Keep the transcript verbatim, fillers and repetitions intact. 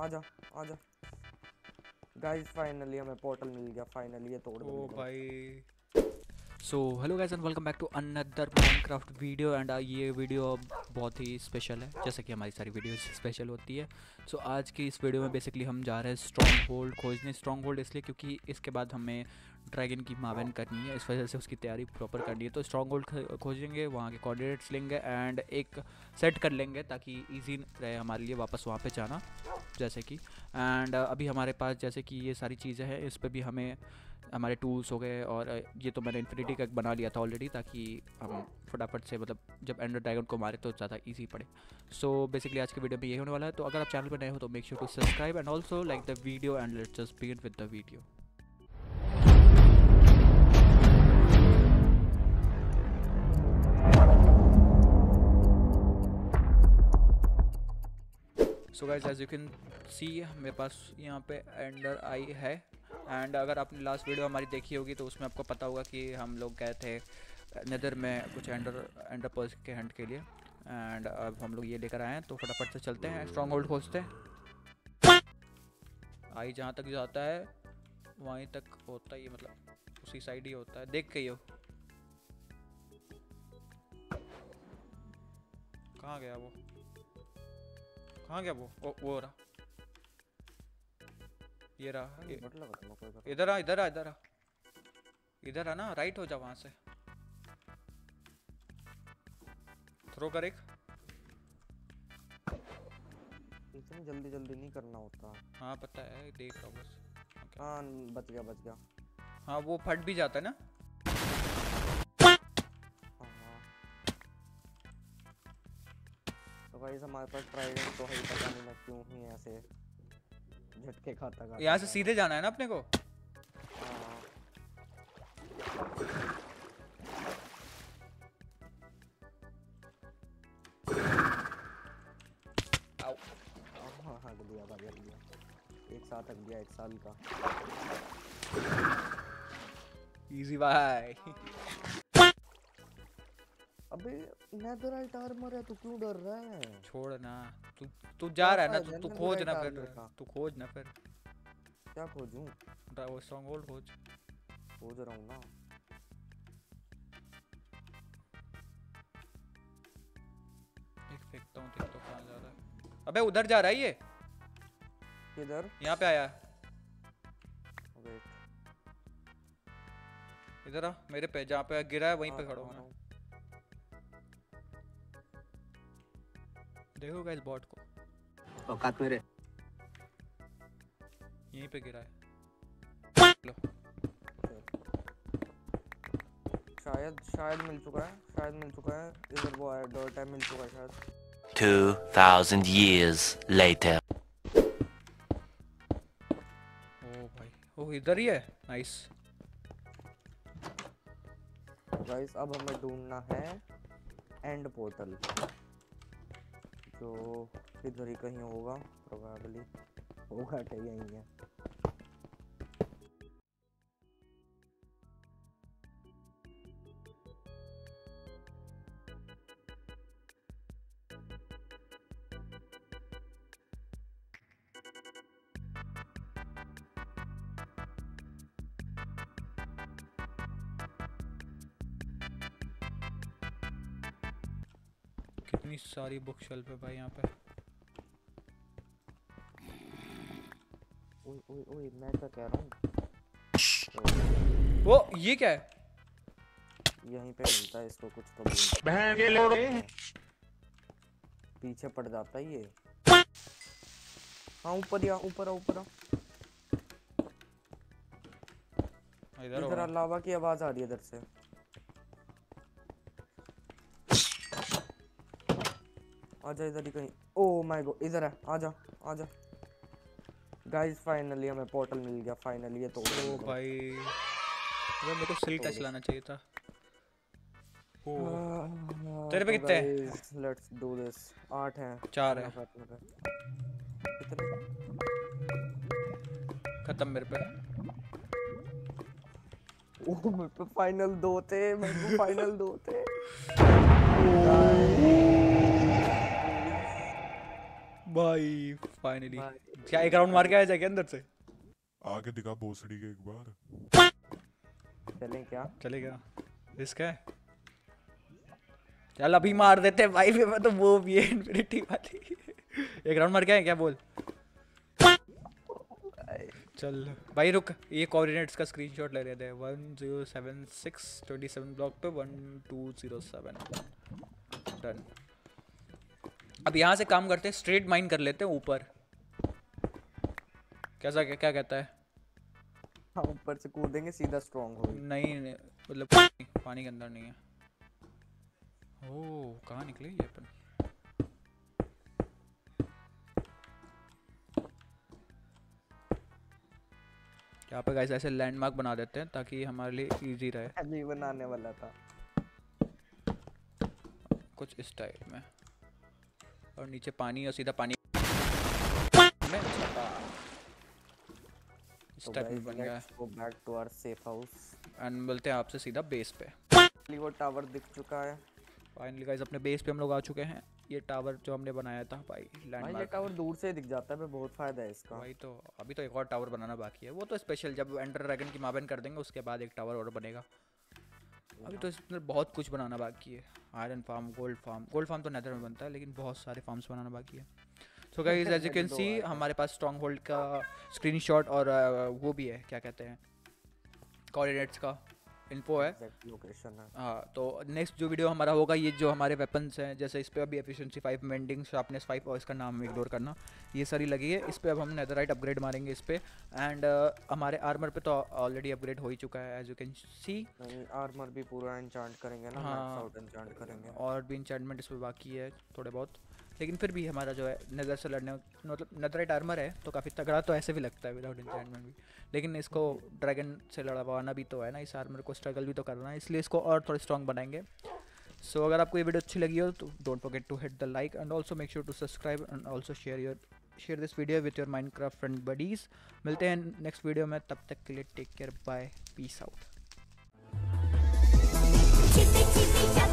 आजा आजा guys, finally हमें पोर्टल मिल गया। फाइनली ये तोड़ दो ओ भाई। So hello guys and welcome back to another Minecraft video. And ये वीडियो बहुत ही स्पेशल है, जैसे कि हमारी सारी वीडियोस स्पेशल होती है। सो so, आज की इस वीडियो में बेसिकली हम जा रहे हैं स्ट्रॉन्ग होल्ड खोजने। स्ट्रॉन्ग होल्ड इसलिए क्योंकि इसके बाद हमें ड्रैगन की मावेन करनी है, इस वजह से उसकी तैयारी प्रॉपर करनी है। तो स्ट्रॉन्ग होल्ड खोजेंगे, वहाँ के कोऑर्डिनेट्स लेंगे एंड एक सेट कर लेंगे ताकि ईजी रहे हमारे लिए वापस वहाँ पे जाना। जैसे कि एंड अभी हमारे पास जैसे कि ये सारी चीज़ें हैं, इस पर भी हमें हमारे टूल्स हो गए। और ये तो मैंने इन्फिनिटी का बना लिया था ऑलरेडी, ताकि हम फटाफट से मतलब जब एंडर ड्रैगन को मारे तो ज़्यादा इजी पड़े। सो बेसिकली आज के वीडियो में ये होने वाला है। तो अगर आप चैनल पर नए हो तो make sure to subscribe and also like the video and let's just begin with the video. So guys as you can see मेरे पास यहाँ पे एंडर आई है। एंड अगर आपने लास्ट वीडियो हमारी देखी होगी तो उसमें आपको पता होगा कि हम लोग गए थे नेदर में कुछ एंडर एंडर पर्स के हंट के लिए। एंड अब हम लोग ये लेकर आए हैं, तो फटाफट से चलते हैं स्ट्रॉन्ग होल्ड खोजते हैं। आई जहाँ तक जाता है वहीं तक होता है, ये मतलब उसी साइड ही होता है। देख के ही हो कहाँ गया वो, कहाँ गया वो? ओ, वो रहा, ये रहा। इधर आ इधर आ इधर आ इधर आ ना, राइट हो जा वहां से। थ्रो कर एक। इतनी जल्दी जल्दी नहीं करना होता। हाँ पता है, देख रहा हूँ बस। हाँ बच गया बच गया। हाँ वो फट भी जाता है ना। तो गाइस हमारे पास ट्राइडेंट तो है, पता नहीं मैं क्यों ही ऐसे झटके खाता खाता। यहाँ से सीधे जाना है ना अपने को। आओ हाँ हाँ दिया दिया दिया एक साथ हक दिया, एक साल का। इजी भाई। अबे नेदरराइट आर्मर है, तू क्यों डर रहा है? छोड़ ना, तू तू जा रहा है ना, तू तू खोज ना फिर, तू खोज ना फिर। क्या खोजूं? वो स्ट्रॉन्ग होल्ड खोज। खोज रहा हूँ ना। एक फेंकता हूँ, देख तो कहाँ जा रहा है। अबे उधर जा रहा है ये। किधर? यहाँ पे आया। वेट, इधर आ मेरे पे, जहाँ पे गिरा है वहीं पे खड़ा हूँ मैं। देखो गाइस बॉट को, औकात मेरे यहीं पे गिरा है। लो शायद शायद मिल चुका है, शायद मिल चुका है। इधर वो है, डॉट टाइम मिल चुका है शायद। Two thousand years later. ओ भाई, ओ इधर ही है। नाइस गाइस अब हमें ढूंढना है एंड पोर्टल, जो इधर ही कहीं होगा प्रोबेबली। होगा तो यही है। कितनी सारी बुक शेल्फ है भाई यहाँ पे। ओए ओए ओए मैं क्या कह रहा हूँ? वो ये क्या है? यहीं पे मिलता है इसको कुछ तो बहन के लोड़े। पीछे पड़ जाता है ये। हाँ ऊपर या ऊपर आ ऊपर आ। इधर इधर लावा की आवाज आ रही है इधर से। आजा इधर ही कहीं। ओ माय गॉड इधर है, आजा आजा गाइस, फाइनली हमें पोर्टल मिल गया। फाइनली ये तोड़ दो भाई। अबे मेरे को सिल्क टच लाना चाहिए था। ओ तेरे पे कितने हैं? Let's do this. आठ हैं। चार है। कितने? खत्म मेरे पे। ओह मेरे पे फाइनल दो थे, मेरे को फाइनल दो थे। भाई फाइनली भाई। क्या एक राउंड मार के आया जाके अंदर से आगे दिखा भोसड़ी के एक बार। चलें क्या? चलेगा रिस्क है चल अभी मार देते हैं भाई मैं तो वो भी है इन्फिनिटी वाली एक राउंड मार के आए क्या बोल चल भाई रुक ये कोऑर्डिनेट्स का स्क्रीनशॉट ले रहे थे one zero seven six twenty seven block पे one two zero seven done अब यहाँ से काम करते हैं स्ट्रेट माइन कर लेते हैं ऊपर कैसा क्या, क्या कहता है हाँ ऊपर से कूदेंगे सीधा स्ट्रॉन्ग हो। नहीं नहीं, मतलब पानी, पानी के अंदर नहीं है ओह कहाँ निकले ये अपन यहाँ पे गाइस ऐसे लैंडमार्क बना देते हैं ताकि हमारे लिए इजी रहे अभी बनाने वाला था कुछ इस टाइप में और नीचे पानी और सीधा पानी में छपा इस तो टाइप में guys, बन गया let's go back to our safe house। And मिलते हैं आपसे सीधा बेस पे फाइनली वो टावर दिख चुका है। फाइनली गाइस अपने बेस पे हम लोग आ चुके हैं ये टावर जो हमने बनाया था भाई भाई ये लैंडमार्क टावर दूर से दिख जाता है, पे बहुत फायदा है इसका। भाई तो अभी तो एक और टावर बनाना बाकी है वो तो स्पेशल जब एंडर ड्रैगन की माबेन कर देंगे उसके बाद एक टावर और बनेगा अभी तो इसमें बहुत कुछ बनाना बाकी है iron farm gold farm gold farm तो नेदर में बनता है लेकिन बहुत सारे फार्म्स बनाना बाकी है so guys as you can see हमारे पास स्ट्रॉन्ग होल्ड का स्क्रीनशॉट और uh, वो भी है क्या कहते हैं कोऑर्डिनेट्स का इन्फो है एग्जैक्ट लोकेशन है। हाँ तो नेक्स्ट जो वीडियो हमारा होगा ये जो हमारे वेपन्स हैं जैसे इस पे अभी efficiency five mending sharpness five और इसका नाम इग्नोर करना ये सारी लगी है इस पे अब हम नेदरराइट अपग्रेड मारेंगे इस पे एंड uh, हमारे आर्मर पे तो ऑलरेडी अपग्रेड हो ही चुका है as you can see armour भी पूरा एन्चांट करेंगे ना, हाँ। मैक्स आउट एन्चांट करेंगे। और भी इंचेंटमेंट इस पे बाकी है थोड़े बहुत लेकिन फिर भी हमारा जो है नेदर से लड़ने मतलब नेदरराइट आर्मर है तो काफ़ी तगड़ा तो ऐसे भी लगता है विदाउट इंचेंटमेंट भी लेकिन इसको ड्रैगन से लड़वाना भी तो है ना इस आर्मर को स्ट्रगल भी तो करना है इसलिए इसको और थोड़ा स्ट्रॉन्ग बनाएंगे सो so, अगर आपको ये वीडियो अच्छी लगी हो तो don't forget to hit the like and also make sure to subscribe and also share your share this video with your Minecraft friend buddies मिलते हैं नेक्स्ट वीडियो में तब तक के लिए take care bye peace out